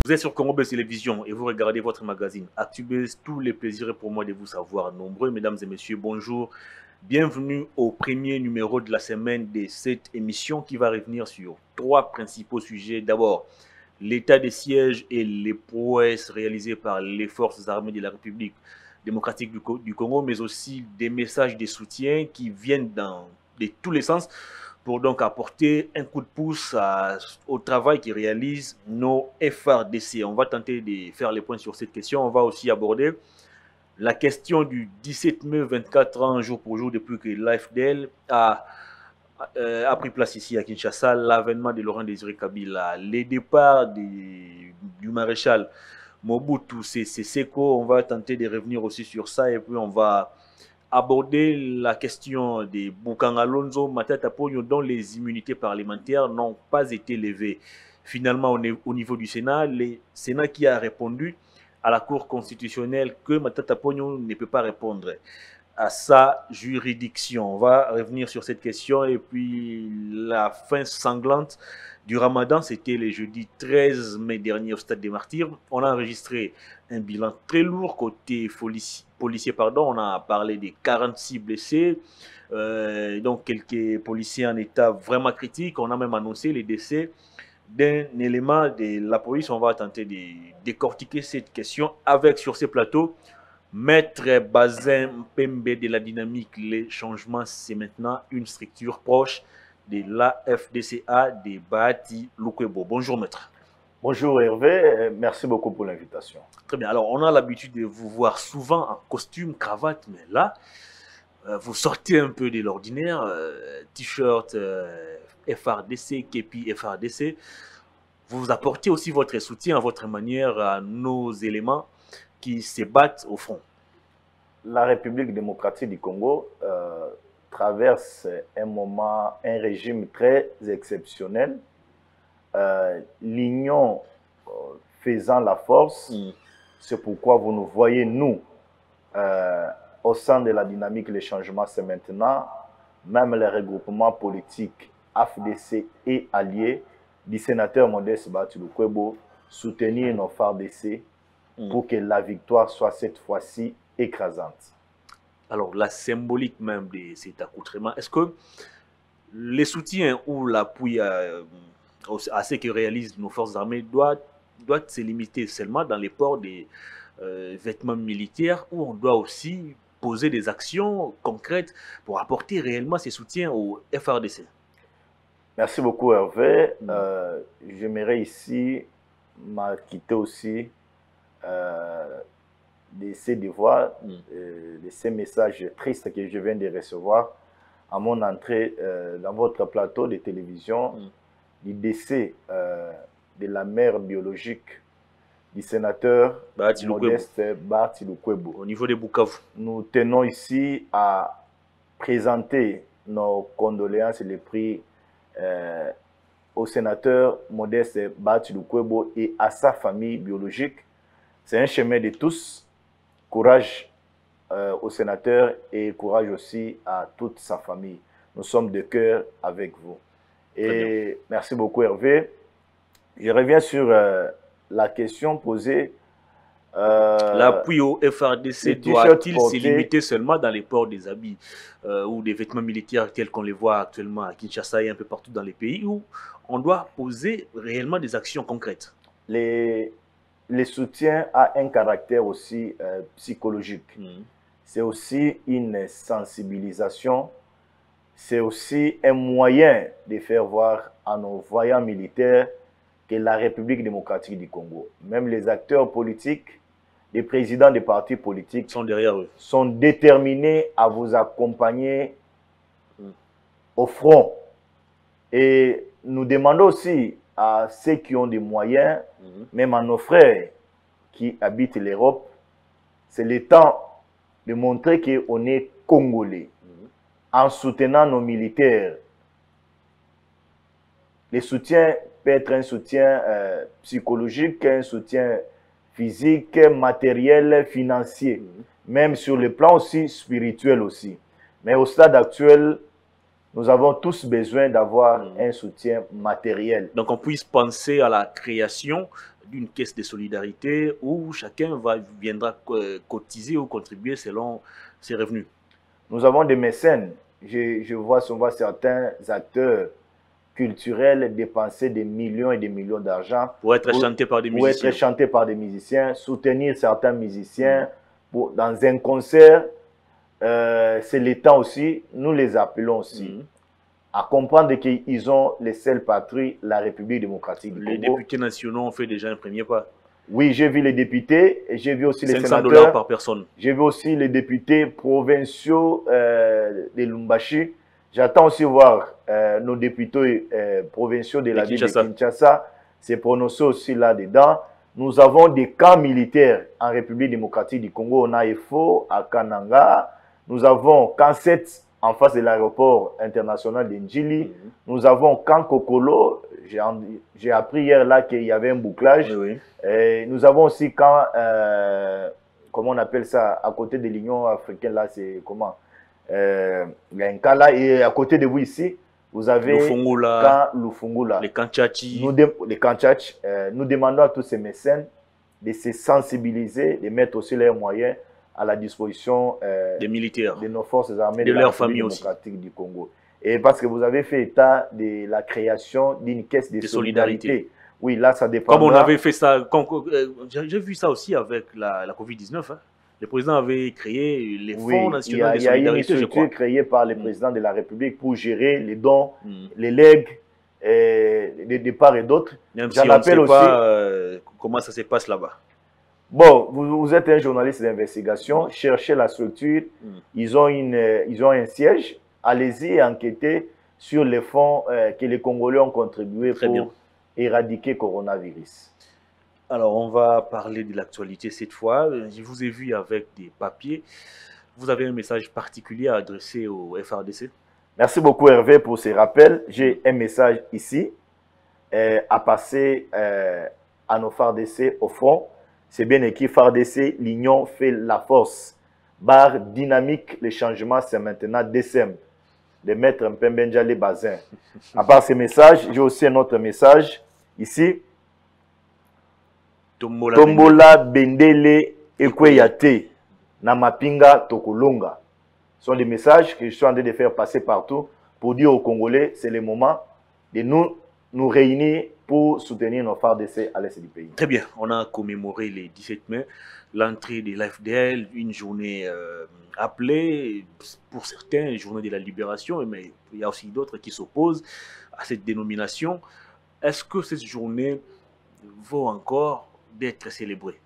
Vous êtes sur Congo Buzz Télévision et vous regardez votre magazine ActuBuzz. Tous les plaisirs pour moi de vous savoir nombreux. Mesdames et messieurs, bonjour. Bienvenue au premier numéro de la semaine de cette émission qui va revenir sur trois principaux sujets. D'abord, l'état des sièges et les prouesses réalisées par les forces armées de la République démocratique du Congo, mais aussi des messages de soutien qui viennent de tous les sens pour donc apporter un coup de pouce au travail qui réalisent nos FRDC. On va tenter de faire les points sur cette question. On va aussi aborder la question du 17 mai, 24 ans, jour pour jour, depuis que l'AFDL a pris place ici à Kinshasa, l'avènement de Laurent Désiré Kabila, les départs du maréchal Mobutu Seko. On va tenter de revenir aussi sur ça et puis on va aborder la question de Boukan Alonso Matata Pogno dont les immunités parlementaires n'ont pas été levées. Finalement, au niveau du Sénat, le Sénat qui a répondu à la Cour constitutionnelle que Matata Pogno ne peut pas répondre à sa juridiction. On va revenir sur cette question et puis la fin sanglante du Ramadan, c'était le jeudi 13 mai dernier au Stade des Martyrs. On a enregistré un bilan très lourd côté policier. On a parlé des 46 blessés, donc quelques policiers en état vraiment critique. On a même annoncé les décès d'un élément de la police. On va tenter de décortiquer cette question avec, sur ces plateaux, Maître Bazin Pembe de la dynamique. Les changements, c'est maintenant une structure proche de la FDCA de Bahati Lukwebo. Bonjour maître. Bonjour Hervé, merci beaucoup pour l'invitation. Très bien, alors on a l'habitude de vous voir souvent en costume, cravate, mais là, vous sortez un peu de l'ordinaire, t-shirt FRDC, képi FRDC. Vous apportez aussi votre soutien à votre manière à nos éléments qui se battent au front. La République démocratique du Congo traverse un régime très exceptionnel. L'union faisant la force, c'est pourquoi vous nous voyez, nous, au sein de la dynamique, les changements, c'est maintenant, même les regroupements politiques AFDC et alliés du sénateur Modeste Bahati Lukwebo soutenir nos FARDC pour que la victoire soit cette fois-ci écrasante. Alors, la symbolique même de cet accoutrement, est-ce que les soutiens ou l'appui à ce que réalisent nos forces armées doit se limiter seulement dans les ports des vêtements militaires, ou on doit aussi poser des actions concrètes pour apporter réellement ces soutiens au FRDC? Merci beaucoup Hervé. J'aimerais ici m'acquitter aussi de ces devoirs, de ces messages tristes que je viens de recevoir à mon entrée dans votre plateau de télévision, du décès de la mère biologique du sénateur Modeste Bahati Lukwebo. Au niveau des Bukavu. Nous tenons ici à présenter nos condoléances et les prix au sénateur Modeste Bahati Lukwebo et à sa famille biologique. C'est un chemin de tous. Courage au sénateur et courage aussi à toute sa famille. Nous sommes de cœur avec vous. Et merci beaucoup Hervé. Je reviens sur la question posée. L'appui au FRDC doit-il se limiter seulement dans les ports des habits ou des vêtements militaires tels qu'on les voit actuellement à Kinshasa et un peu partout dans les pays, où on doit poser réellement des actions concrètes? Le soutien a un caractère aussi psychologique. C'est aussi une sensibilisation. C'est aussi un moyen de faire voir à nos voyants militaires que la République démocratique du Congo, même les acteurs politiques, les présidents des partis politiques sont derrière eux, sont déterminés à vous accompagner au front. Et nous demandons aussi à ceux qui ont des moyens, même à nos frères qui habitent l'Europe, c'est le temps de montrer qu'on est Congolais en soutenant nos militaires. Le soutien peut être un soutien psychologique, un soutien physique, matériel, financier, même sur le plan aussi spirituel aussi. Mais au stade actuel, nous avons tous besoin d'avoir un soutien matériel. Donc on puisse penser à la création d'une caisse de solidarité où chacun viendra cotiser ou contribuer selon ses revenus. Nous avons des mécènes. Je vois souvent certains acteurs culturels dépenser des millions et des millions d'argent pour être chanté par des musiciens. Pour être chanté par des musiciens, soutenir certains musiciens. Dans un concert, c'est l'État aussi, nous les appelons aussi à comprendre qu'ils ont les seules patries, la République démocratique du Congo. Les députés nationaux ont fait déjà un premier pas. Oui, j'ai vu les députés, j'ai vu aussi les sénateurs. $500 par personne. J'ai vu aussi les députés provinciaux de Lumbashi. J'attends aussi voir nos députés provinciaux de la ville de Kinshasa se prononcer aussi là-dedans. Nous avons des camps militaires en République démocratique du Congo. On a EFO à Kananga. Nous avons camp 7 en face de l'aéroport international de Ndjili. Nous avons camp Kokolo. J'ai appris hier là qu'il y avait un bouclage. Et nous avons aussi camp, comment on appelle ça, à côté de l'Union africaine, là, c'est comment il y a un cas là, et à côté de vous ici, vous avez Lufungula, camp Lufungula. Les camps Tchachi. Les camps Tchachi. Nous demandons à tous ces mécènes de se sensibiliser, de mettre aussi leurs moyens à la disposition des militaires, de nos forces armées de la leur République famille démocratique aussi du Congo. Et parce que vous avez fait état de la création d'une caisse de solidarité. Oui, là, ça dépend. Comme on avait fait ça, j'ai vu ça aussi avec la Covid-19. Hein. Le président avait créé les fonds nationaux de solidarité, je crois. Il y a une structure créée par le président de la République pour gérer les dons, les legs, de part et d'autre. Même si on ne sait pas comment ça se passe là-bas. Bon, vous êtes un journaliste d'investigation, cherchez la structure, ils ont un siège, allez-y et enquêtez sur les fonds que les Congolais ont contribué pour éradiquer le coronavirus. Alors, on va parler de l'actualité cette fois. Je vous ai vu avec des papiers. Vous avez un message particulier à adresser au FRDC? Merci beaucoup Hervé pour ces rappels. J'ai un message ici à passer à nos FARDC au front. C'est bien écrit, FARDC, l'union fait la force. Barre dynamique, le changement, c'est maintenant décembre. De mettre un peu les bazin. À part ces messages, j'ai aussi un autre message ici. Tombola Bendele Ekweyate Namapinga Tokolonga. Ce sont des messages que je suis en train de faire passer partout pour dire aux Congolais, c'est le moment de nous réunir pour soutenir nos FARDC à l'est du pays. Très bien, on a commémoré le 17 mai l'entrée de l'AFDL, une journée appelée, pour certains, journée de la libération, mais il y a aussi d'autres qui s'opposent à cette dénomination. Est-ce que cette journée vaut encore d'être célébrée?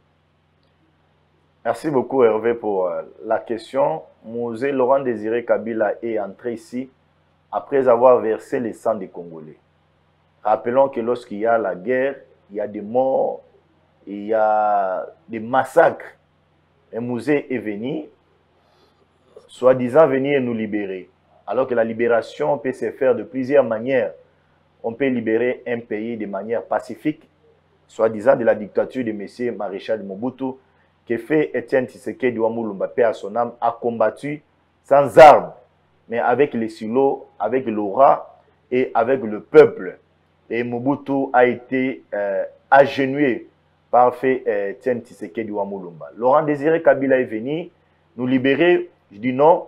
Merci beaucoup Hervé pour la question. Mosé Laurent Désiré Kabila est entré ici après avoir versé le sang des Congolais. Rappelons que lorsqu'il y a la guerre, il y a des morts, il y a des massacres. Et Mosé est venu, soi-disant venir nous libérer. Alors que la libération peut se faire de plusieurs manières. On peut libérer un pays de manière pacifique, soi-disant de la dictature de M. Maréchal Mobutu, que fait Etienne Tshisekedi Wamulumba, paix à son âme, a combattu sans armes, mais avec les silos, avec l'aura et avec le peuple. Et Mobutu a été agenouillé par fait Etienne Tshisekedi Wamulumba. Laurent Désiré Kabila est venu nous libérer. Je dis non,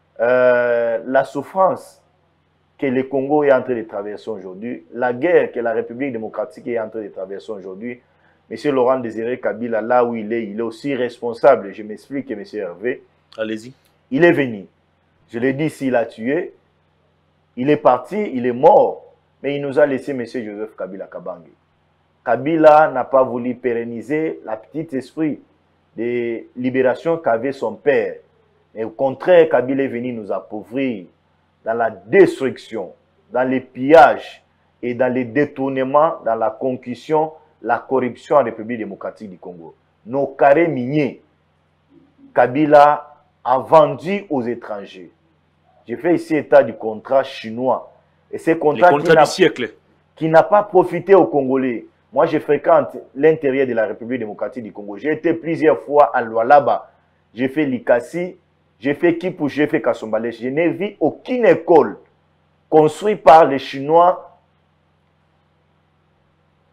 la souffrance que le Congo est en train de traverser aujourd'hui, la guerre que la République démocratique est en train de traverser aujourd'hui, M. Laurent Désiré Kabila, là où il est aussi responsable. Je m'explique, M. Hervé. Allez-y. Il est venu. Je l'ai dit, s'il a tué, il est parti, il est mort. Mais il nous a laissé M. Joseph Kabila Kabange. Kabila n'a pas voulu pérenniser la petite esprit de libération qu'avait son père. Mais au contraire, Kabila est venu nous appauvrir dans la destruction, dans les pillages et dans les détournements, dans la concussion, la corruption en République démocratique du Congo. Nos carrés miniers, Kabila a vendu aux étrangers. J'ai fait ici état du contrat chinois. Et ce contrat qui n'a pas profité aux Congolais. Moi, je fréquente l'intérieur de la République démocratique du Congo. J'ai été plusieurs fois à Lualaba. J'ai fait Likasi, j'ai fait Kipou, j'ai fait Kassombale. Je n'ai vu aucune école construite par les Chinois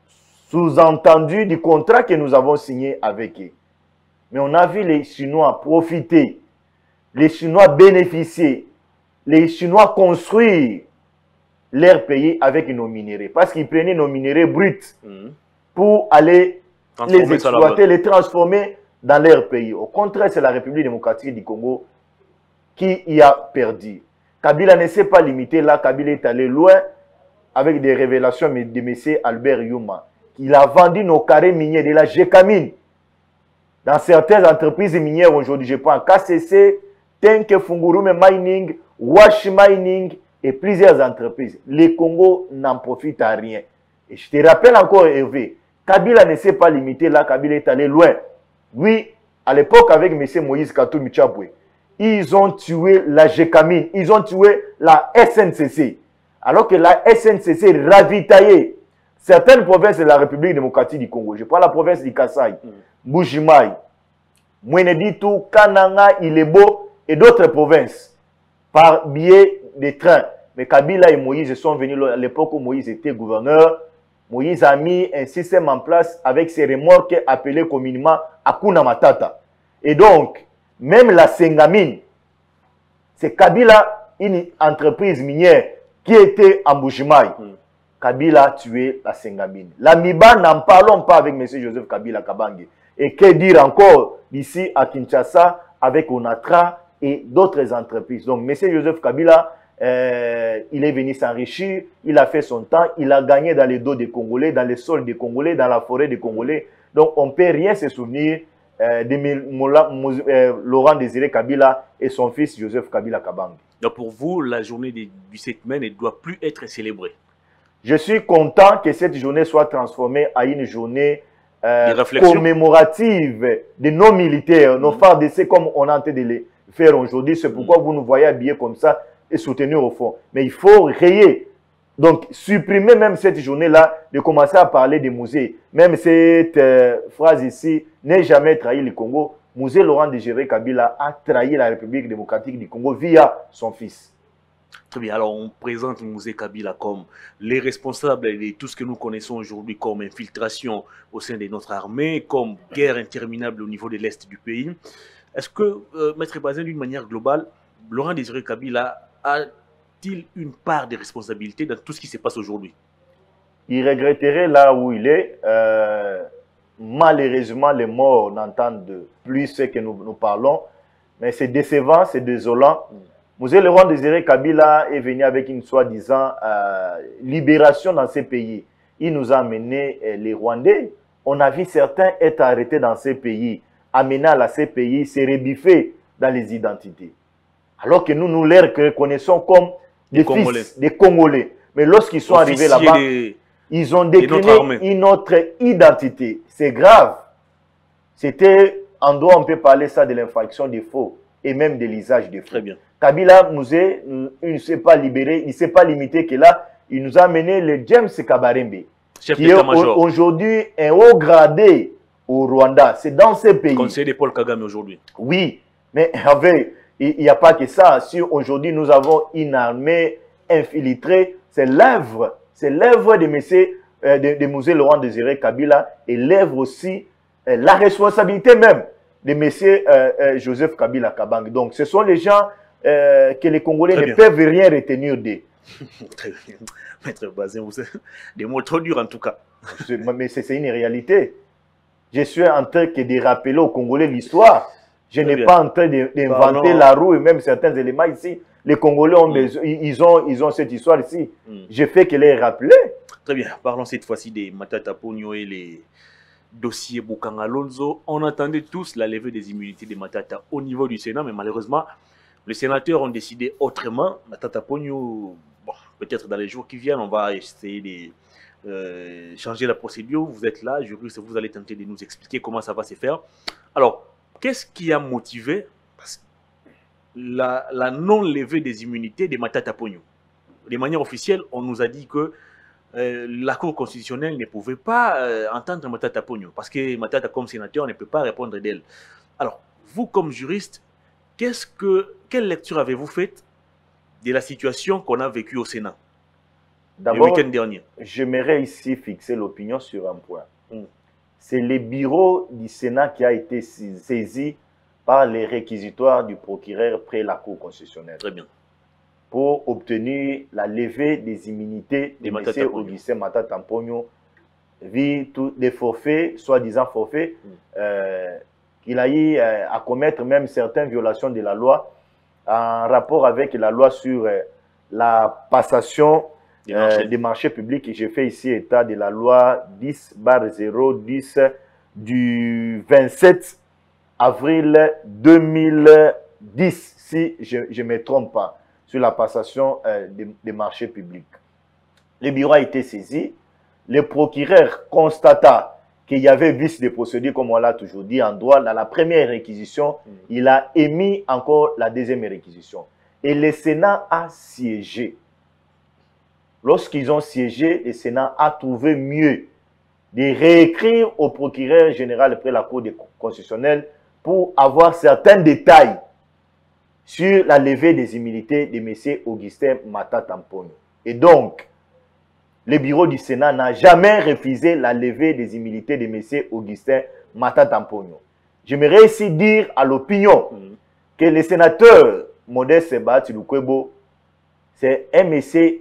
sous-entendu du contrat que nous avons signé avec eux. Mais on a vu les Chinois profiter, les Chinois bénéficier, les Chinois construire leur pays avec nos minéraux. Parce qu'ils prenaient nos minéraux bruts pour aller les exploiter, les transformer dans leur pays. Au contraire, c'est la République démocratique du Congo qui y a perdu. Kabila ne s'est pas limité là. Kabila est allé loin avec des révélations de M. Albert Yuma. Il a vendu nos carrés miniers de la Gécamine dans certaines entreprises minières aujourd'hui. Je prends KCC, Tenke Fungurume Mining, Wash Mining et plusieurs entreprises. Le Congo n'en profite à rien. Et je te rappelle encore, Hervé, Kabila ne s'est pas limité là. Kabila est allé loin. Oui, à l'époque avec M. Moïse Katumbi Chapwe, ils ont tué la Gécamine, ils ont tué la SNCC. Alors que la SNCC ravitaillait certaines provinces de la République démocratique du Congo. Je prends la province du Kasaï, Bujimaï, Mweneditu, Kananga, Ilebo et d'autres provinces par biais des trains. Mais Kabila et Moïse sont venus à l'époque où Moïse était gouverneur. Moïse a mis un système en place avec ses remorques appelées communément Akuna Matata. Et donc, même la Sengamine, c'est Kabila, une entreprise minière qui était en Bujimaï. Kabila a tué la Sengamine. La Miba, n'en parlons pas avec M. Joseph Kabila Kabange. Et que dire encore ici à Kinshasa avec Onatra et d'autres entreprises. Donc, M. Joseph Kabila, il est venu s'enrichir, il a fait son temps, il a gagné dans les dos des Congolais, dans les sols des Congolais, dans la forêt des Congolais. Donc, on ne peut rien se souvenir de Laurent Désiré Kabila et son fils Joseph Kabila Kabange. Donc, pour vous, la journée du 7 mai ne doit plus être célébrée. Je suis content que cette journée soit transformée en une journée commémorative de nos militaires, nos phares d'essai comme on est en train de les faire aujourd'hui. C'est pourquoi vous nous voyez habillés comme ça et soutenir au fond. Mais il faut rayer. Donc, supprimer même cette journée-là, de commencer à parler des musées. Même cette phrase ici, n'est jamais trahi le Congo. Musée Laurent Désiré Kabila a trahi la République démocratique du Congo via son fils. Très bien, alors on présente le musée Kabila comme les responsables de tout ce que nous connaissons aujourd'hui comme infiltration au sein de notre armée, comme guerre interminable au niveau de l'Est du pays. Est-ce que, Maître Bazin, d'une manière globale, Laurent Désiré Kabila a-t-il une part de responsabilité dans tout ce qui se passe aujourd'hui? Il regretterait là où il est. Malheureusement, les morts n'entendent plus ce que nous parlons. Mais c'est décevant, c'est désolant. Monsieur Laurent Désiré Kabila est venu avec une soi-disant libération dans ces pays. Il nous a amené les Rwandais. On a vu certains être arrêtés dans ces pays, amenés à ces pays, se rebiffer dans les identités. Alors que nous les reconnaissons comme des fils des Congolais. Mais lorsqu'ils sont arrivés là-bas, ils ont décliné une autre identité. C'est grave. C'était, en droit, on peut parler ça de l'infraction des faux et même de l'usage des faux. Très bien. Kabila Mouzé, il ne s'est pas libéré, il ne s'est pas limité que là, il nous a amené le James Kabarembe, qui est aujourd'hui un haut gradé au Rwanda. C'est dans ces pays. Conseiller de Paul Kagame aujourd'hui. Oui, mais il n'y a pas que ça. Si aujourd'hui nous avons une armée infiltrée, c'est l'œuvre de Mouzé Laurent Désiré Kabila et l'œuvre aussi, la responsabilité même de M. Joseph Kabila Kabange. Donc ce sont les gens que les Congolais ne peuvent rien retenir d'eux. Très bien. Maître Bazin, vous êtes des mots trop durs en tout cas. Mais c'est une réalité. Je suis en train de rappeler aux Congolais l'histoire. Je n'ai pas en train d'inventer la roue et même certains éléments ici. Les Congolais ont ils ont cette histoire ici. Je fais que les rappeler. Très bien. Parlons cette fois-ci des Matata Ponyo et les dossiers Bokanga Lonzo. On attendait tous la levée des immunités des Matata au niveau du Sénat, mais malheureusement, les sénateurs ont décidé autrement. Matata Ponyo, bon, peut-être dans les jours qui viennent, on va essayer de changer la procédure. Vous êtes là, juriste, vous allez tenter de nous expliquer comment ça va se faire. Alors, qu'est-ce qui a motivé la non-levée des immunités des Matata Ponyo? De manière officielle, on nous a dit que la Cour constitutionnelle ne pouvait pas entendre Matata Ponyo parce que Matata, comme sénateur, ne peut pas répondre d'elle. Alors, vous, comme juriste, quelle lecture avez-vous faite de la situation qu'on a vécue au Sénat? le week-end dernier. J'aimerais ici fixer l'opinion sur un point. C'est le bureau du Sénat qui a été saisi par les réquisitoires du procureur près la Cour constitutionnelle. Très bien. Pour obtenir la levée des immunités de M. Augustin Matata Mponyo, vu tous les forfaits, soi-disant forfaits, qu'il a eu à commettre même certaines violations de la loi en rapport avec la loi sur la passation des marchés publics. J'ai fait ici état de la loi 10/010 du 27 avril 2010, si je ne me trompe pas, sur la passation des marchés publics. Le bureau a été saisi. Le procureur constata qu'il y avait vice de procédure, comme on l'a toujours dit en droit. Dans la première réquisition, il a émis encore la deuxième réquisition. Et le Sénat a siégé. Lorsqu'ils ont siégé, le Sénat a trouvé mieux de réécrire au procureur général près la Cour constitutionnelle pour avoir certains détails sur la levée des immunités de M. Augustin Matata Mponyo. Et donc, le bureau du Sénat n'a jamais refusé la levée des immunités de M. Augustin Matata Mponyo. J'aimerais ici dire à l'opinion que le sénateur Modeste Bahati Lukwebo, c'est un monsieur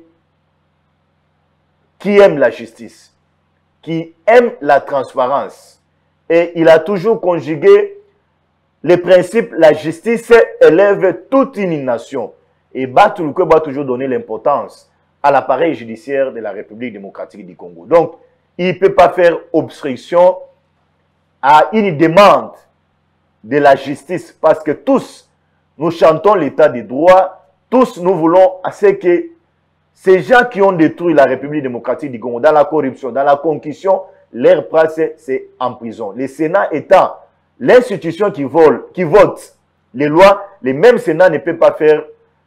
qui aime la justice, qui aime la transparence. Et il a toujours conjugué les principes, la justice élève toute une nation. Et Bahati Lukwebo a toujours donné l'importance à l'appareil judiciaire de la République démocratique du Congo. Donc, il ne peut pas faire obstruction à une demande de la justice parce que tous, nous chantons l'état des droits, tous nous voulons à ce que ces gens qui ont détruit la République démocratique du Congo dans la corruption, dans la concussion, leur place c'est en prison. Le Sénat étant l'institution qui vote les lois, le même Sénat ne peut pas faire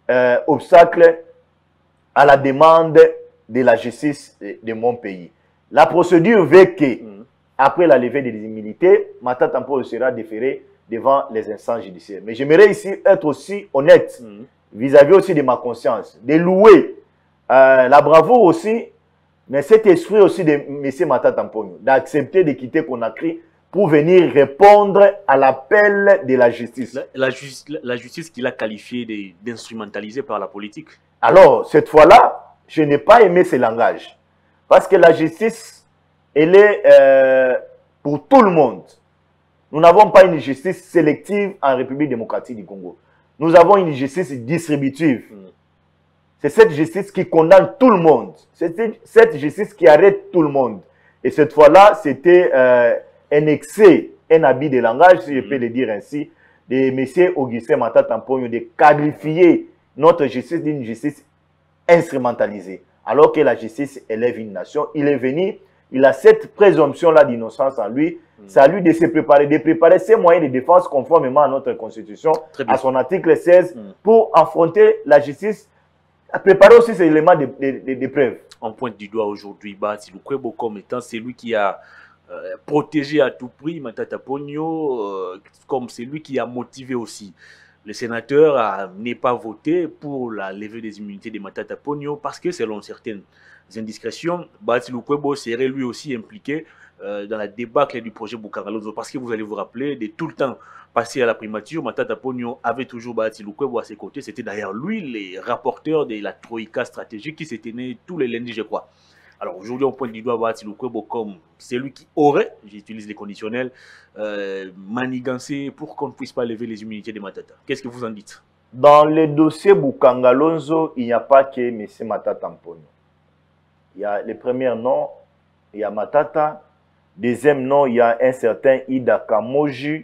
obstacle à la demande de la justice de mon pays. La procédure veut que, après la levée des immunités, Matata Mponyo sera déféré devant les instances judiciaires. Mais j'aimerais ici être aussi honnête vis-à-vis aussi de ma conscience, de louer la bravoure aussi, mais cet esprit aussi de M. Matata Mponyo, d'accepter de quitter Conakry pour venir répondre à l'appel de la justice. La justice qu'il a qualifiée d'instrumentalisée par la politique. Alors, cette fois-là, je n'ai pas aimé ce langage. Parce que la justice, elle est pour tout le monde. Nous n'avons pas une justice sélective en République démocratique du Congo. Nous avons une justice distributive. C'est cette justice qui condamne tout le monde. C'est cette justice qui arrête tout le monde. Et cette fois-là, c'était un excès, un habit de langage, si je peux le dire ainsi, de M. Augustin Matata Mponyo de qualifier notre justice d'une justice instrumentalisée. Alors que la justice élève une nation, il est venu, il a cette présomption-là d'innocence en lui. C'est à lui de se préparer, de préparer ses moyens de défense conformément à notre Constitution, à son article 16, pour affronter la justice, à préparer aussi ces éléments de preuve. On pointe du doigt aujourd'hui Bahati Lukwebo comme étant celui qui a protégé à tout prix Matata Mponyo, comme celui qui a motivé aussi le sénateur n'est pas voté pour la levée des immunités de Matata Mponyo parce que selon certaines indiscrétions, Bahati Lukwebo serait lui aussi impliqué dans la débâcle du projet Boukangalonzo. Parce que vous allez vous rappeler, de tout le temps passé à la primature, Matata Mponyo avait toujours Bahati Lukwebo à ses côtés. C'était d'ailleurs lui, les rapporteurs de la Troïka stratégique qui se tenait tous les lundis, je crois. Alors aujourd'hui, on pointe du doigt Bahati Lukwebo comme celui qui aurait, j'utilise les conditionnels, manigancé pour qu'on ne puisse pas lever les immunités de Matata. Qu'est-ce que vous en dites? Dans le dossier Boukangalonzo, il n'y a pas que M. Matata Mponyo. Il y a le premier nom, il y a Matata. Deuxième nom, il y a un certain Ida Kamoju.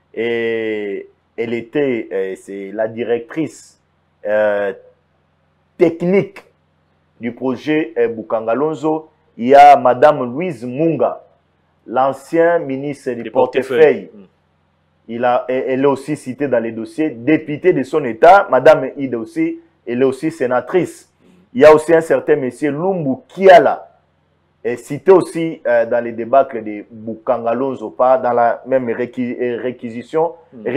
Et elle était, c'est la directrice technique du projet Boukangalonzo. Il y a Madame Louise Munga, l'ancien ministre du portefeuille. Elle est aussi citée dans les dossiers. Députée de son État, Madame Ida aussi, elle est aussi sénatrice. Il y a aussi un certain monsieur Lumbu Kiala, cité aussi dans les débâcles de Boukangalonzo, pas dans la même réquisitoire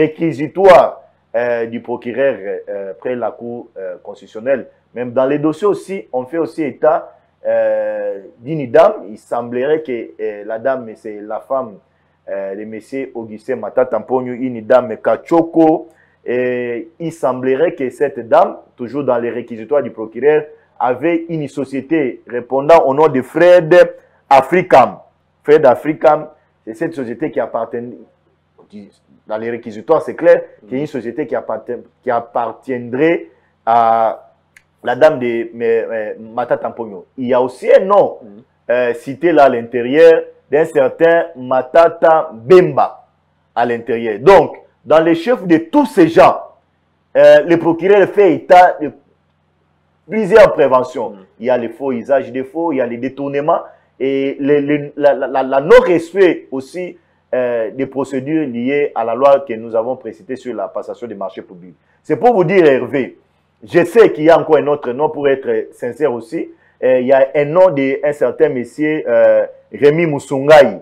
du procureur près la Cour constitutionnelle. Même dans les dossiers aussi, on fait aussi état d'une dame. Il semblerait que la dame, c'est la femme de M. Augustin Matata Mponyo, une dame Kachoko. Et il semblerait que cette dame, toujours dans les réquisitoires du procureur, avait une société répondant au nom de Fred Africam. Fred Africam, c'est cette société qui appartient, dans les réquisitoires, c'est clair, qu'il y a une société qui appartiendrait à la dame de Matata Mponyo. Il y a aussi un nom cité là à l'intérieur d'un certain Matata Bemba à l'intérieur. Donc, dans les chefs de tous ces gens, le procureur fait état de plusieurs préventions. Il y a les faux usages des faux, il y a les détournements et la non-respect aussi des procédures liées à la loi que nous avons précitée sur la passation des marchés publics. C'est pour vous dire, Hervé, je sais qu'il y a encore un autre nom, pour être sincère aussi. Il y a un nom d'un certain monsieur Rémi Moussoungaï,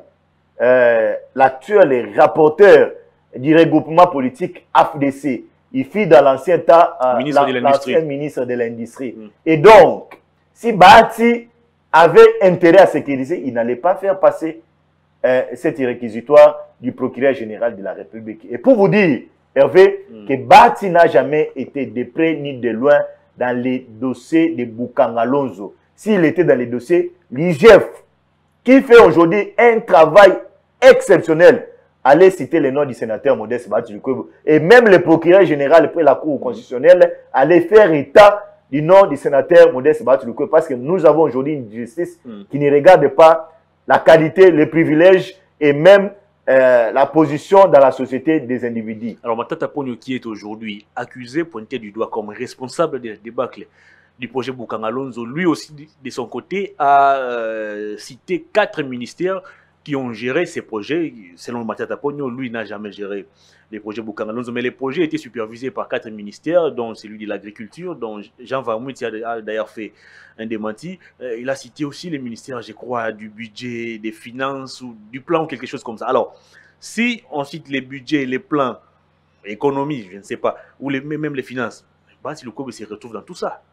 l'actuel rapporteur du regroupement politique AFDC. Il fut dans l'ancien temps l'ancien ministre de l'Industrie. Et donc, si Bahati avait intérêt à sécuriser, il n'allait pas faire passer cet réquisitoire du procureur général de la République. Et pour vous dire, Hervé, que Bahati n'a jamais été de près ni de loin dans les dossiers de Boukangalonzo. S'il était dans les dossiers, l'IGF, qui fait aujourd'hui un travail exceptionnel, allez citer le nom du sénateur Modeste Bahati Lukwebo. Et même le procureur général après la Cour constitutionnelle allait faire état du nom du sénateur Modeste Bahati Lukwebo, parce que nous avons aujourd'hui une justice qui ne regarde pas la qualité, les privilèges et même la position dans la société des individus. Alors Matata Mponyo, qui est aujourd'hui accusé, pointé du doigt comme responsable des débâcles du projet Boukangalonzo, lui aussi de son côté a cité 4 ministères qui ont géré ces projets. Selon Matata Mponyo, lui n'a jamais géré les projets Boukangalonzo, mais les projets étaient supervisés par 4 ministères, dont celui de l'agriculture, dont Jean Varmouti a d'ailleurs fait un démenti. Il a cité aussi les ministères, je crois, du budget, des finances ou du plan ou quelque chose comme ça. Alors, si on cite les budgets, les plans, économie, je ne sais pas, ou même les finances, Bahati Lukwebo se retrouve dans tout ça.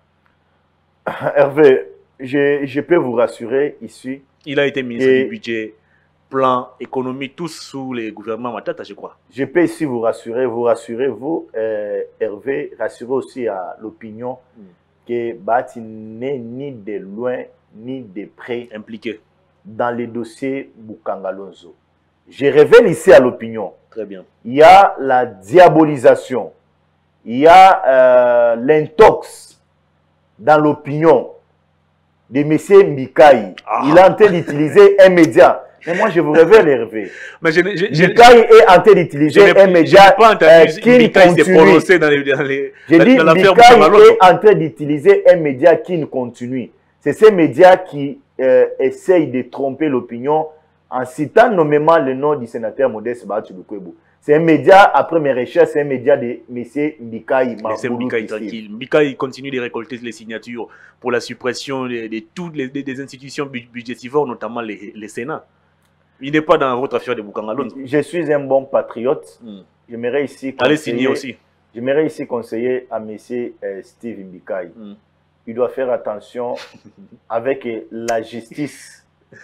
Hervé, je peux vous rassurer ici. Il a été ministre du budget, plan, économie, tous sous les gouvernements Matata, je crois. Je peux ici vous rassurer, vous, Hervé, rassurer aussi à l'opinion que Bahati n'est ni de loin ni de près impliqué dans les dossiers Boukangalonzo. Je révèle ici à l'opinion. Très bien. Il y a la diabolisation, il y a l'intox dans l'opinion de M. Mikaï. Il a en train d'utiliser un média. Mais moi, je vous révèle, Hervé. Mais Mikaï est en train d'utiliser un média qui ne continue. Je dis, Mikaï est en train d'utiliser un média qui ne continue. C'est ces médias qui essayent de tromper l'opinion en citant nommément le nom du sénateur Modeste Bahati Lukwebo. C'est un média, après mes recherches, c'est un média de M. Mikaï. Laissez Mikaï tranquille. Mikaï continue de récolter les signatures pour la suppression de toutes les institutions budgétivores, notamment les Sénats. Il n'est pas dans votre affaire de Boukangalonzo. Je suis un bon patriote. J'aimerais ici allez signer aussi. J'aimerais ici conseiller à M. Steve Mikaï. Il doit faire attention avec la justice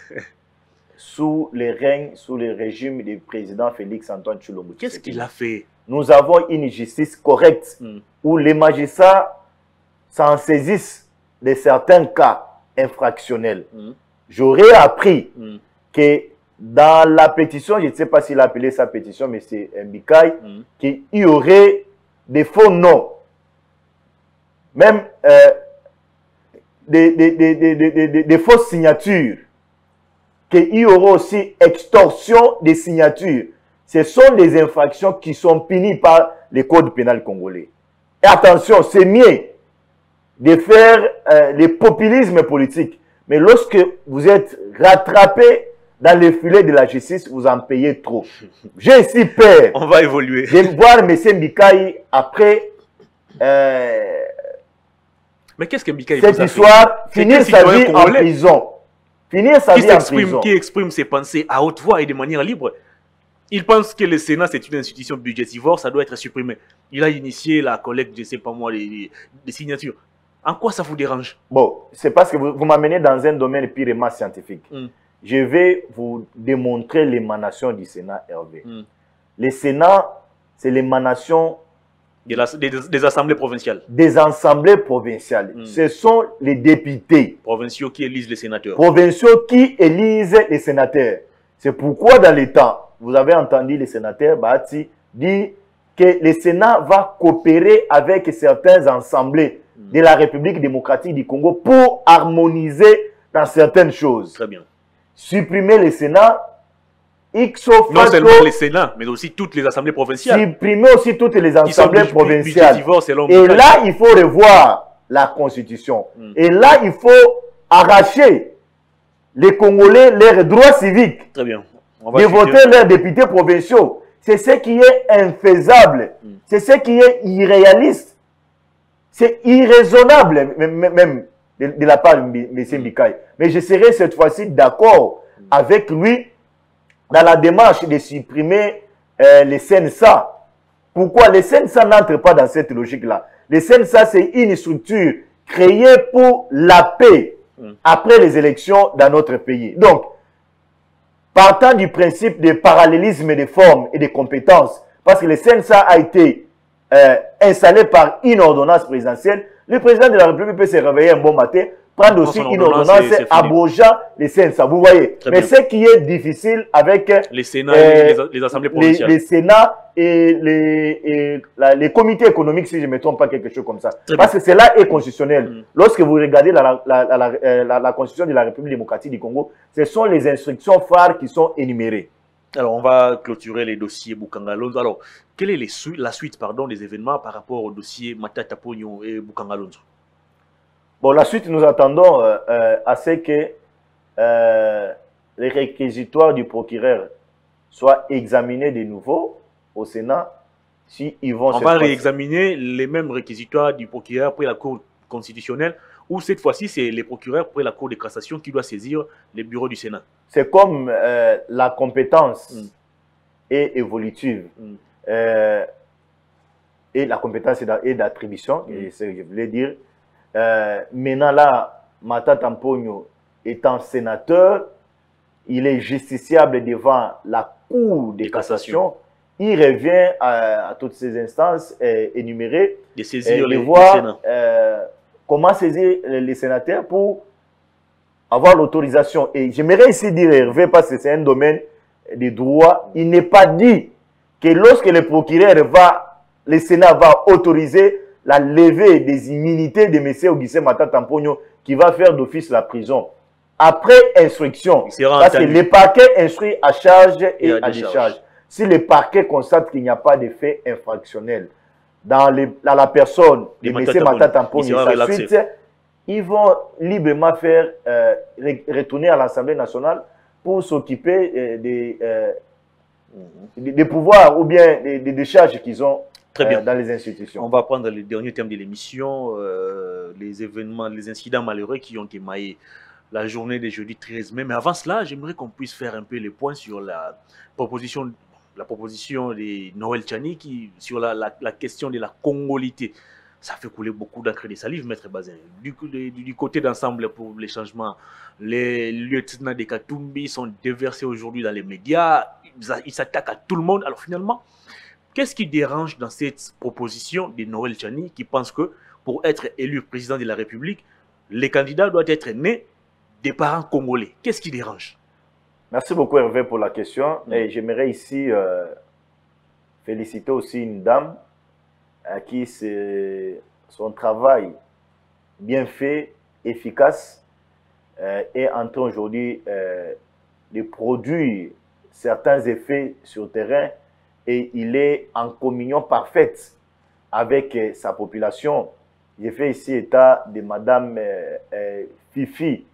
sous le régime du président Félix Antoine Tshilombo. Qu'est-ce qu'il a fait? Nous avons une justice correcte où les magistrats s'en saisissent de certains cas infractionnels. J'aurais appris que dans la pétition, je ne sais pas s'il a appelé sa pétition, mais c'est Mikaï, qu'il y aurait des faux noms. Même des fausses signatures. Qu'il y aura aussi extorsion des signatures. Ce sont des infractions qui sont punies par le code pénal congolais. Et attention, c'est mieux de faire le populisme politique. Mais lorsque vous êtes rattrapé dans le filet de la justice, vous en payez trop. J'ai ici peur. On va évoluer. Je vais voir M. Mikaï après mais qu'est-ce que Mikaï cette histoire, finir sa vie en prison. Finir sa vie en prison. Qui exprime ses pensées à haute voix et de manière libre. Il pense que le Sénat, c'est une institution budgétivore, ça doit être supprimé. Il a initié la collecte, je ne sais pas moi, des signatures. En quoi ça vous dérange? Bon, c'est parce que vous m'amenez dans un domaine purement scientifique. Je vais vous démontrer l'émanation du Sénat, Hervé. Le Sénat, c'est l'émanation des assemblées provinciales. Des assemblées provinciales. Ce sont les députés provinciaux qui élisent les sénateurs. Provinciaux qui élisent les sénateurs. C'est pourquoi dans les temps, vous avez entendu les sénateurs Bahati dire que le Sénat va coopérer avec certaines assemblées de la République démocratique du Congo pour harmoniser dans certaines choses. Très bien. Supprimer le Sénat, non seulement les Sénats, mais aussi toutes les assemblées provinciales. Supprimer aussi toutes les assemblées provinciales. Et là, il faut revoir la Constitution. Et là, il faut arracher les Congolais leurs droits civiques. Très bien. De voter leurs députés provinciaux. C'est ce qui est infaisable. C'est ce qui est irréaliste. C'est irraisonnable, même de la part de M. Mbikaï. Mais je serai cette fois-ci d'accord avec lui dans la démarche de supprimer les CNSA. Pourquoi? Les CNSA n'entrent pas dans cette logique-là. Les CNSA, c'est une structure créée pour la paix après les élections dans notre pays. Donc, partant du principe de parallélisme des formes et des compétences, parce que le CNSA a été installé par une ordonnance présidentielle, le président de la République peut se réveiller un bon matin, prendre aussi une ordonnance abrogeant les CNSA. Vous voyez. Mais ce qui est difficile avec les Sénats et les assemblées provinciales. Les Sénats et les comités économiques, si je ne me trompe pas, quelque chose comme ça. Parce que cela est constitutionnel. Lorsque vous regardez la Constitution de la République démocratique du Congo, ce sont les instructions phares qui sont énumérées. Alors, on va clôturer les dossiers Boukangalonzo. Alors, quelle est la suite des événements par rapport au dossier Matata Pogno et Boukangalonzo? Bon, la suite, nous attendons à ce que les réquisitoires du procureur soient examinés de nouveau au Sénat. Si ils vont on va réexaminer les mêmes réquisitoires du procureur pour la Cour constitutionnelle, ou cette fois-ci, c'est les procureurs pour la Cour de cassation qui doit saisir les bureaux du Sénat. C'est comme la compétence est évolutive. Et la compétence est d'attribution, c'est ce que je voulais dire. Maintenant là, Matata Pogno étant sénateur, il est justiciable devant la Cour de cassation. Il revient à toutes ces instances énumérées de saisir les voir comment saisir les sénateurs pour avoir l'autorisation. Et j'aimerais ici dire, Hervé, parce que c'est un domaine de droit, il n'est pas dit que lorsque le procureur le Sénat va autoriser la levée des immunités de M. Augustin Matata Pogno qui va faire d'office la prison. Après instruction, parce que le parquet instruit à charge et à décharge. Si le parquet constate qu'il n'y a pas de fait infractionnel dans la personne de M. Matata Pogno et sa suite, ils vont librement faire retourner à l'Assemblée nationale pour s'occuper des pouvoirs ou bien des décharges qu'ils ont dans les institutions. On va prendre le dernier thème de l'émission, les événements, les incidents malheureux qui ont émaillé la journée de jeudi 13 mai. Mais avant cela, j'aimerais qu'on puisse faire un peu les points sur la proposition de Noël Tchani sur la question de la congolité. Ça fait couler beaucoup d'encre et de salive, Maître Bazin. Du côté d'ensemble pour les changements, les lieutenants de Katumbi sont déversés aujourd'hui dans les médias. Ils s'attaquent à tout le monde. Alors finalement, qu'est-ce qui dérange dans cette proposition de Noël Tchani qui pense que pour être élu président de la République, les candidats doivent être nés des parents congolais? Qu'est-ce qui dérange? Merci beaucoup Hervé pour la question. Et j'aimerais ici féliciter aussi une dame à qui son travail bien fait, efficace, est en train aujourd'hui de produire certains effets sur le terrain. Et il est en communion parfaite avec sa population. J'ai fait ici état de Madame Fifi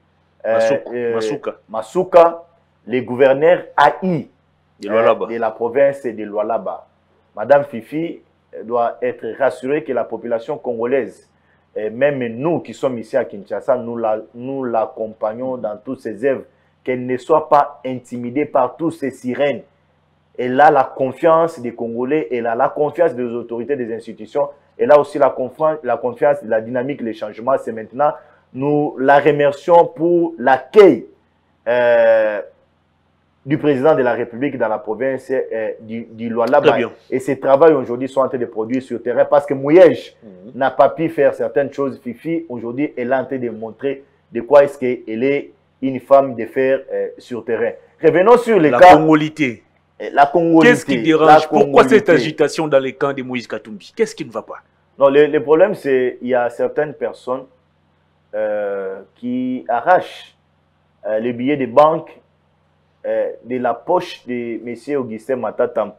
Masuka, le gouverneur AI de la province de Lualaba. Madame Fifi doit être rassurée que la population congolaise, même nous qui sommes ici à Kinshasa, nous l'accompagnons dans toutes ses œuvres, qu'elle ne soit pas intimidée par tous ces sirènes. Elle a la confiance des Congolais, elle a la confiance des autorités, des institutions, elle a aussi la confiance, la dynamique, les changements. C'est maintenant, nous la remercions pour l'accueil du président de la République dans la province du Lualaba. Et ces travaux aujourd'hui sont en train de produire sur le terrain parce que Mouyej n'a pas pu faire certaines choses. Fifi, aujourd'hui, elle est en train de montrer de quoi est-ce qu'elle est une femme de fer sur le terrain. Revenons sur les cas. Congolité. La Congolité. Qu'est-ce qui dérange? Pourquoi cette agitation dans les camps de Moïse Katumbi? Qu'est-ce qui ne va pas? Non, le problème, c'est qu'il y a certaines personnes qui arrachent les billets de banque de la poche de M. Augustin Matata,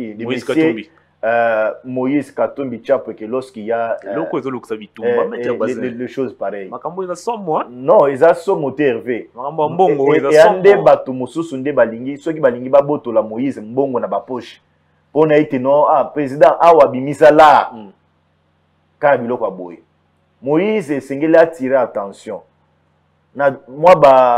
Moïse Katumbi Tchapo, que lorsqu'il y a les choses pareilles. Non, ils ont son moteur Hervé. Et ande batu mususu nde balingi, ceux qui balingi baboto la Moïse mbongo na ba poche. Pour na ite non, président awa bimisa la. Ka biloko aboye. Moïse sengeli attirer attention. Na moi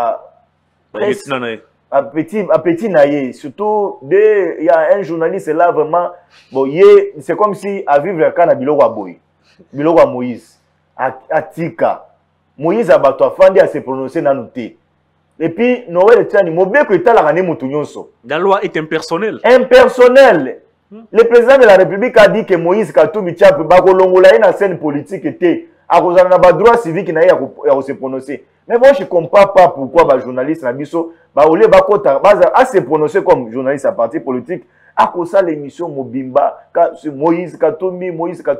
petit naïe, surtout il y a un journaliste là vraiment bon c'est comme si à vivre quand na biloko aboye. Biloko Moïse atika. Moïse abato afandi à se prononcer na noté. Et puis Noël Tchani mobeko etala kané mutu nyonso. La loi est impersonnelle. Impersonnelle. Le président de la République a dit que Moïse Katumbi Tchapo bakolongola na scène politique était à cause na ba droit civique na ya se prononcer. Mais moi je comprends pas pourquoi ba journaliste na biso ba olé ba kota ba a se prononcer comme journaliste à parti politique à cause de l'émission Mobimba Moïse Katumbi.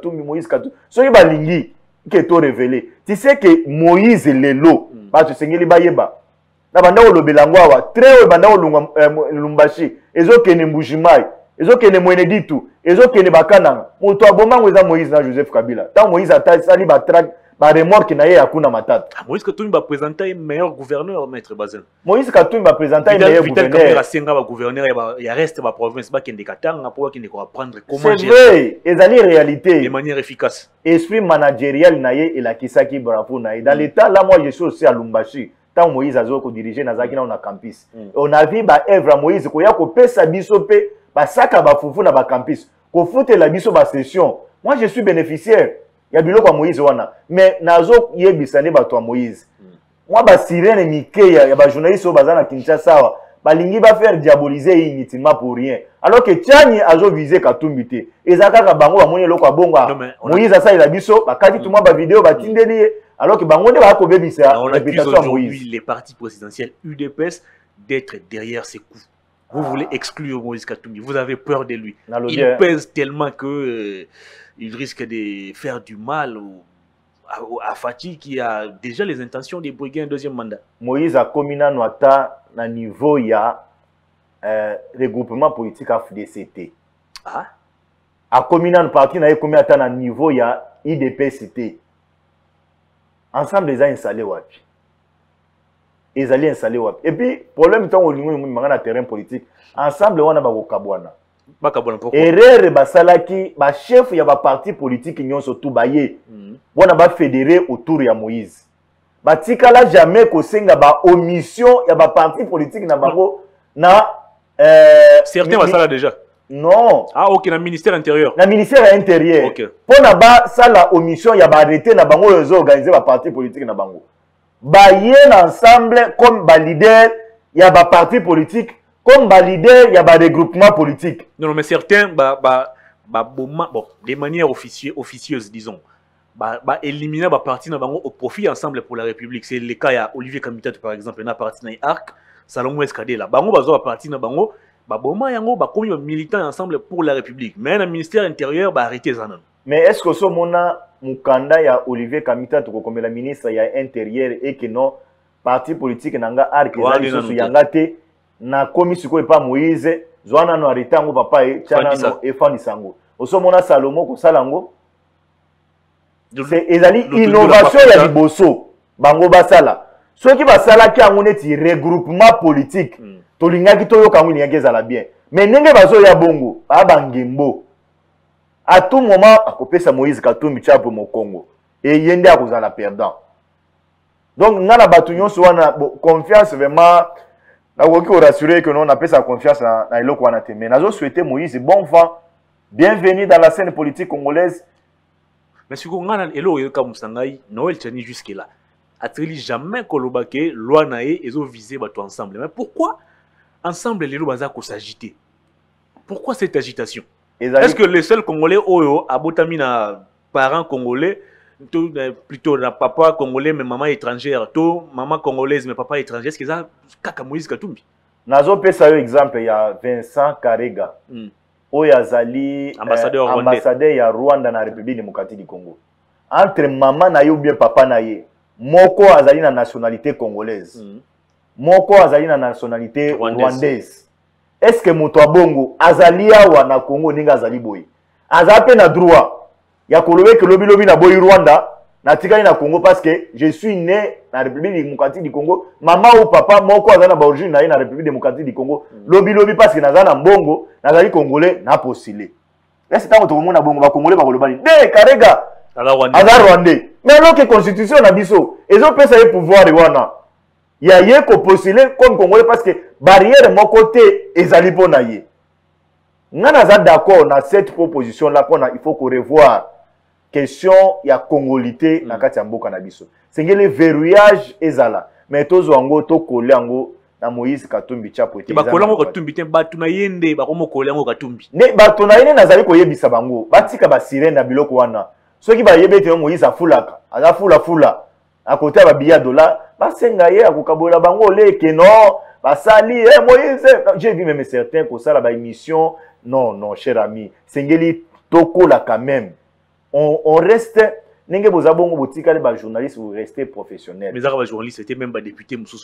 So ba lingi qui est révélé. Tu sais que Moïse lelo ba tu sengeli ba yeba. Na banda olobelangwa wa très banda olumbashi ezokene mbujimai ezokene mweneditu ezokene bakana moto abomango eza Moïse na Joseph Kabila tant Moïse atali ba track ba remorque na ye akuna matata. Moïse Katumbi va présenter un meilleur gouverneur, maître Bazen. Moïse Katumbi va présenter un meilleur gouverneur. Il reste ma province ba kende katanga pour qu'il ne apprendre comment gérer. C'est vrai, ezali réalité de manière efficace. Esprit managérial na ye et la kisaki bravo na ye. Dans l'état là moi je suis aussi à Lumbashi. Tant Moïse azoko diriger na zaki na on a campus. On a vu ba Evra Moïse ko ya ko pesa biso pe ba saka ba fufu na ba campus. Ko fute la biso ba session. Moi je suis bénéficiaire. Il y a biloko Moïse wana. Mais nazo yebisane ba to Moïse. Moi ba sirène mike ya ba journaliste au bazana Kinshasa ba lingi ba faire diaboliser inutilement pour rien. Alors que Tchani azo viser Katumbi te. Ezaka ka bango ba moni loko abonga. Moïse asa ila biso ba kati tout ba vidéo ba tindeli. Alors que Bango va on accuse aujourd'hui les partis présidentiels UDPS d'être derrière ces coups. Vous voulez exclure Moïse Katumbi, vous avez peur de lui. Il pèse tellement que il risque de faire du mal à Fati qui a déjà les intentions de briguer un deuxième mandat. Moïse a commis na niveau ya regroupement politique FDCT. Ah. A commis na parti na niveau ya IDPCT. Ensemble, ils ont installé wapi. Ils allaient installer wapi. Et puis, problème tant au niveau de terrain politique, ensemble, on a bakabwana. Erreur basalaki, ba chef ya ba parti politique ñon surtout baye. On a ba fédéré autour ya Moïse. Ba tikala jamais ko senga ba omission ya ba parti politique na bango na certains basala déjà. Non. Ah, ok, dans le ministère intérieur. Dans le ministère intérieur. Ok. Pour na ça la omission, il y a arrêté na bango les organiser ba parti politique na bango. Ba yé ensemble comme ba leader, il y a ba parti politique, comme ba leader, il y a ba regroupement politique. Non, mais certains bon, de manière officieuse disons. Éliminer ba parti na bango au profit ensemble pour la République. C'est le cas à Olivier Kamitat par exemple, na parti na Arc, Salomon Escadé là. Bango bazo ba parti na bango Baboma yango ba komi militants ensemble pour la République. Mais le ministère intérieur ba arrêter ça non. Mais est-ce que ce mona mukanda ya Olivier Kamita to comme la ministre ya intérieur et que non parti politique nanga arc ezali yangate na commission ko pas Moïse zwana no arrêter ngo papa e chana no e fandi sango. Oso mona Salomo ko salango. C'est ezali innovation ya liboso bango basala. Ceux qui basala ki angoneti regroupement politique. Tolingaki toyo kangu ni ngeza bien. Mais nenge bazo ya bongo, abangembo. À tout moment, akopesa Moïse Katumbi Tchapo mo Congo. Et yende akozala perdant. Donc nana batu nyonso wana confiance vraiment na koki rassurer que non on appelle sa confiance na eloko wana te. Mais nazo souhaiter Moïse bon vent. Bienvenue dans la scène politique congolaise. Mais si on a elo comme sangai Noël Tchani jusque là. A-t-il jamais kolobake loi nae et ont visé bateau ensemble. Mais pourquoi ensemble les lois ko s'agiter? Pourquoi cette agitation? Est-ce que les seuls Congolais oyo abotami na parents congolais plutôt na papa congolais mais maman étrangère, to maman congolaise mais papa étranger, est-ce que ça kaka Moïse Katumbi? Nazo pesa yo exemple ya Vincent Karega. Oyo azali ambassadeur ya Rwanda na République démocratique du Congo. Entre maman na yo bien papa na ye, moko azali na nationalité congolaise. Moko azali na nationalité rwandaise. Est-ce que moto abongo azali awa na Congo ninga azali boy? Azape na droit ya kolobe ke lobi lobi na boy Rwanda na tikali na Congo parce que je suis né na République démocratique du Congo. Maman ou papa moko azali na ba origine na République démocratique du Congo. Lobi lobi parce que nazali na mbongo, nazali congolais na postulé. Est-ce que moto komona bongo ba congolais ba kolobani? De Karega azali rwandais. Mais alors que constitution na biso, ezo pesa ye pouvoir wana. Ya ye ko postuler comme congolais parce que barrière mon côté ezali pona ye. Ngana za d'accord na cette proposition là pona il faut qu'on revoir question ya congolité na kati ya mboka na biso. Sengele verrouillage ezala mais tozo ngo to kolango na Moïse Katumbi chapo ete. Ba kolango Katumbi te batu na yende ba komo kolango Katumbi. Ne batu na yende nazali ko yebisa bango. Batika ba sirene na biloko wana. Soki ba yebete Moïse afulaka, aza fula à côté ba billet dollar, ba senga ye akokabola bango leke non, ba sali Moïse. J'ai vu même certains ko sala ba émission. Non, cher ami. Sengeli toko là quand même. On reste nenge bozabongo botika les journalistes, vous restez professionnels. Mais les journalistes c'était même pas député mususu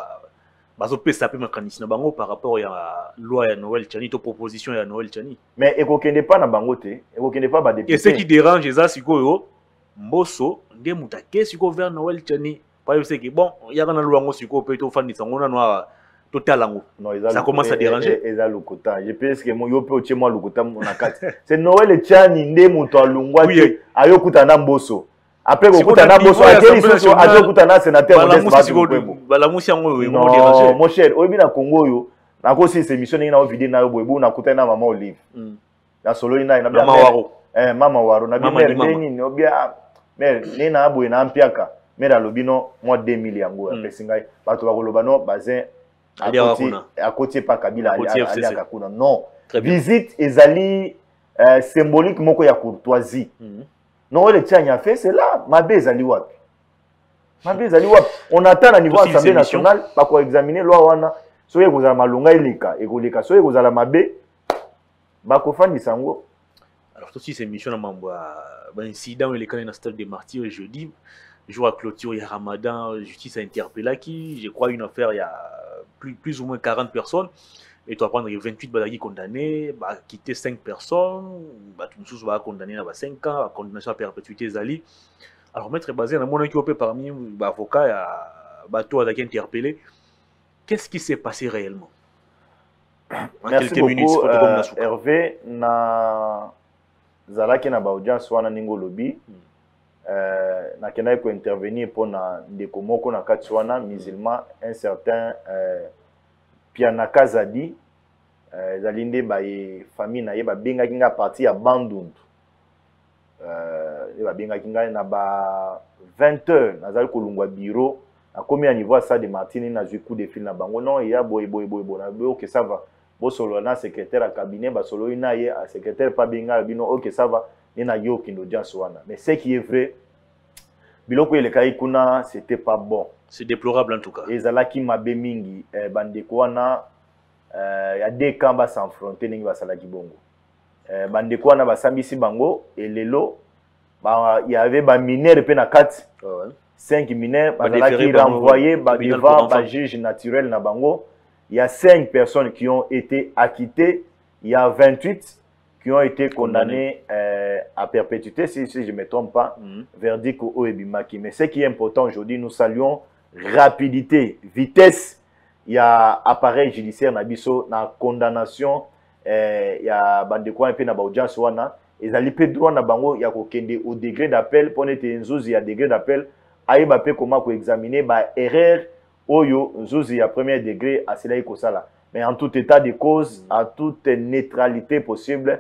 bazo pesa pe makanisi na bango par rapport à loi ya Noël Tchani to proposition ya Noël Tchani. Mais ekokende pas na bango te, ekokende pas ba député. Et ce qui dérange ça sikoyo mboso nde mutake siko vers Noël Tchani. Pas c'est que bon, il y a na loi ngo siko pe to fandi sango na noir totalango. Ça commence à déranger. Je pense que moi yo pe otie moi lokota na kati. C'est Noël Tchani nde muto alungwa te ayokuta na mboso. Après kokuta na boso akeli soso azokuta na sénateur balamusi yango yo mo déranger. Mon cher, oyebi na Congo yo na ko si émission na vidéo na yo boyebu na kuta na mama Olive. Na solo ina na mama waro. Mama waro na bien deni no bien mais ni na boye na ampiaka. Mais na lobino moi 2000 yango pesingai bato bakoloba no bazin à côté pas Kabila ali akuna non. Visite ezali symbolique moko ya courtoisie. Non, le Tchani a fait, c'est là. Mabé ezali wapi. On attend à niveau Assemblée nationale, pas quoi examiner loi wana. Soye kozala malunga ilika, ekolika. Soye kozala mabé, bako fandi sango. Alors, aussi, c'est mission à Mamboa. Incident, il est quand même dans le stade des martyrs jeudi. Jour à clôture, il y a Ramadan, justice a interpellé qui, je crois, une affaire, il y a plus ou moins 40 personnes. Et tu vas prendre 28 badagi condamnés, quitter 5 personnes, tout le monde va condamner à 5 ans, à condamnation à perpétuité Zali. Alors, maître basé dans mon équipe parmi les avocats, il y a bateau interpellé. Qu'est-ce qui s'est passé réellement? En merci quelques beaucoup, minutes, Hervé, na Zalaki na audience wana ningo lobby, na kena ko intervenir pour na ndeko moko na kati wana musulman un certain Pianaka Zadi, Zalinde baye famille na ye ba benga kinga parti ya Bandundu. Ba benga kinga na ba 20h nazali kolungwa bureau na komi à niveau ça de Martini na zui coup de fil na bango non ya boy na OK ça va. Bo solo na secrétaire à cabinet ba solo ina ye a secrétaire pas benga bino OK ça va ni na yo kindo audience wana. Mais ce qui est vrai biloko ele kai kuna c'était pas bon. C'est déplorable en tout cas. Et Zalaki mabe mingi bandeko wana ya deux camps ba s'affronter ningi ba salaki bongo. Bandeko wana ba sambisi bango et lelo ba il y avait ba mineurs pe na 4. 5 mineurs ba Zalaki renvoyés ba devant ba juge naturel na bango. Il y a 5 personnes qui ont été acquittées, il y a 28 qui ont été condamnés à perpétuité, si je ne me trompe pas, verdict au Ebimaki. Mais ce qui est important aujourd'hui, nous saluons rapidité, vitesse. Il y a appareil judiciaire, nabiso, na condamnation, il y a bandekwa un peu na audience wana. Ils allaient peu droit na bango, il y a au degré d'appel, pour être il y a degré d'appel, aïe ba pe comment ko examiner ba erreur oyo nzuzi à premier degré à cela ikosala. Mais en tout état de cause, à toute neutralité possible,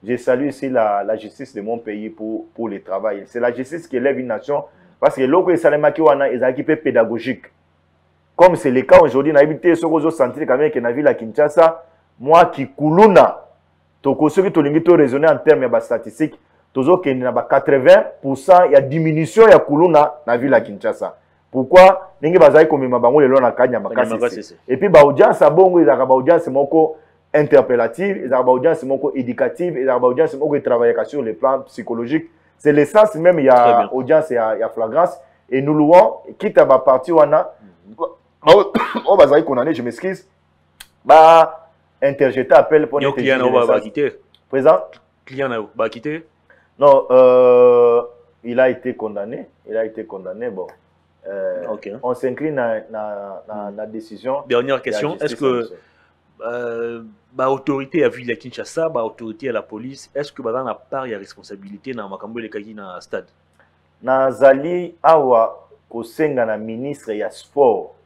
je salue ici la justice de mon pays pour le travail. C'est la justice qui élève une nation parce que l'autre est salemaki wana est équipé pédagogique. Comme c'est le cas aujourd'hui, on a évité ce que vous sentez quand même que dans la ville à Kinshasa, moi qui kuluna, toko ceux qui ont raisonné en termes de statistiques, toujours qu'il y a 80%, il y a diminution ya kuluna dans la ville à Kinshasa. Pourquoi? Ningi bazai comme mabango le lona kanya makasi. Et puis ba audience a bongo ils a ba audience moko interpellative, ils a ba audience moko éducative, ils a ba audience moko travailler sur le plan psychologique. C'est l'essence même il y a audience il y a flagrance et nous louons quitte à ba parti wana on bazai condamné, je m'excuse. Ba interjeter appel pour client va quitter. Présent Client va quitter. Non, il a été condamné. Il a été condamné. Bon, on s'incline à la décision. Dernière question. Est-ce que l'autorité à ville de Kinshasa, l'autorité à la police, est-ce que dans la part il y a responsabilité dans Makambo le Kaki dans le stade? Nazali awa kosenga na ministre ya sport.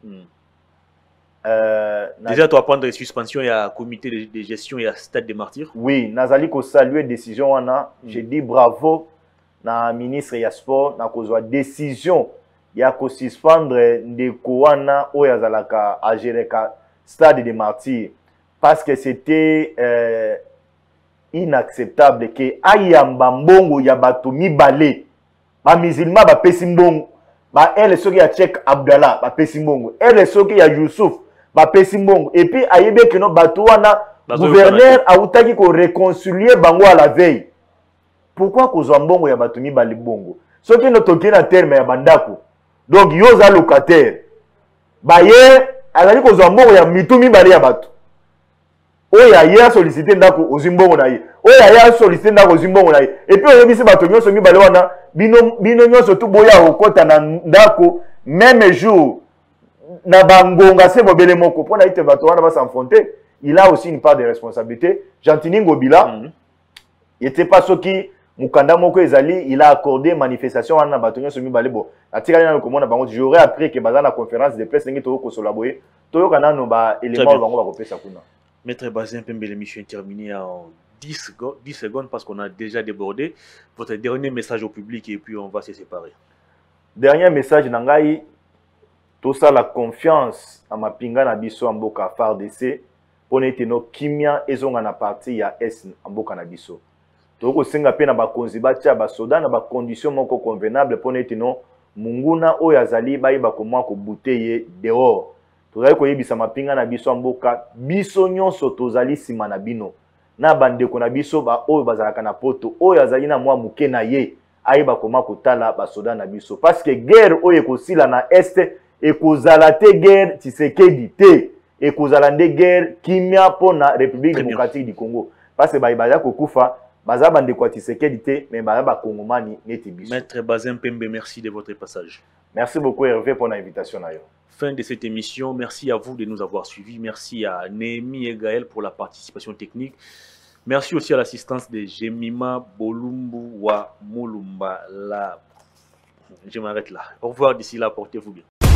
Déjà, tu vas prendre des suspensions, il y a un comité de gestion, il y a Stade des Martyrs. Oui, Nazali ko saluer décision wana. Je dis bravo na ministre ya sport na kozwa décision ya ko suspendre ndeko wana oyo azalaka a gérer ka Stade des Martyrs parce que c'était inacceptable que ayamba mbongo ya bato mibale ba musulman ba pesi mbongo ba elle soki ya Cheikh Abdallah ba pesi mbongo elle soki ya Youssouf ba pesi mbongo et puis ayebe que no bato wana gouverneur autaki ko réconcilier bango à la veille. Pourquoi kozwa mbongo ya bato mibale bongo soki no toki na terme ya bandako donc yoza locataire ba ye azali kozwa mbongo ya mitu mibale ya bato oya ya solliciter ndako ozimbongo na ye oya ya solliciter ndako ozimbongo na ye et puis oyebisi bato nyonso mibale wana bino nyonso tu boya okota na ndako même jour na bangonga se mobele moko pona ite bato wana ba s'enfronter. Il a aussi une part de responsabilité. Jantini Ngobila il était pas ce qui mukanda moko ezali il a accordé manifestation wana bato nyonso mibale bo atikali na komona bango j'aurais appris que bazana conférence de presse ngi to ko solaboye to kana no ba élément bango ba kopesa kuna. Maître Bazin Pembe, l'émission est terminée en 10 secondes parce qu'on a déjà débordé. Votre dernier message au public et puis on va se séparer. Dernier message nangai, tout ça la confiance à ma pinga na biso amboka FARDC pour n'être no kimia ezonga na parti ya S amboka na biso. Toko senga pe na ba konzi ba tia ba soda na ba condition moko convenable pour n'être no munguna oyo azali ba iba ko mwa ko bouteille dehors. Tozali koyebisa mapinga na biso mboka biso nyonso tozali sima na bino na bandeko na biso ba oyo bazalaka na poto oyo azali na mwa muke na ye ayeba koma kotala basoda na biso parce que guerre oyo ekosila na este ekozala te guerre Tshisekedi te ekozala nde guerre kimia pona République démocratique du Congo parce que baza kokufa baza bandeko ya Tshisekedi te mais baza bakongomani neti biso. Maître Bazin Pembe, merci de votre passage. Merci beaucoup Hervé pour l'invitation. Fin de cette émission. Merci à vous de nous avoir suivis. Merci à Némi et Gaël pour la participation technique. Merci aussi à l'assistance de Jemima Bolumbu wa Mulumba. Je m'arrête là. Au revoir d'ici là. Portez-vous bien.